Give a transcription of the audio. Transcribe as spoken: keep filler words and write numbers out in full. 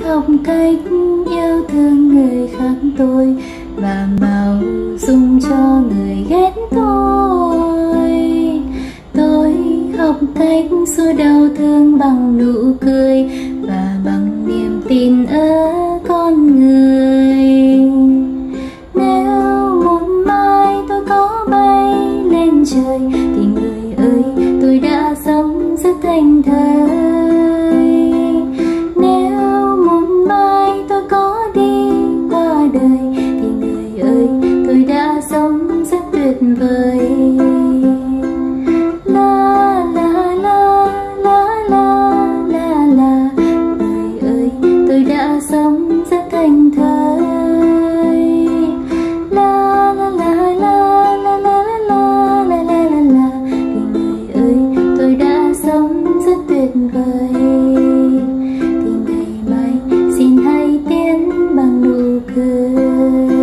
học cách yêu thương người khác tôi và mạo dung cho người ghét tôi. Tôi học cách xua đau thương bằng nụ cười và bằng niềm tin ở con người. Nếu một mai tôi có bay lên trời thì người ơi, tôi đã sống rất thành thơi. Nếu một mai tôi có đi qua đời thì người ơi, tôi đã sống rất tuyệt vời. La la la la la la la, người ơi, tôi đã sống rất thành thơi. La la la la la la la la la la la, vì người ơi, tôi đã sống rất tuyệt vời. Thì ngày mai xin hãy tiến bằng nụ cười.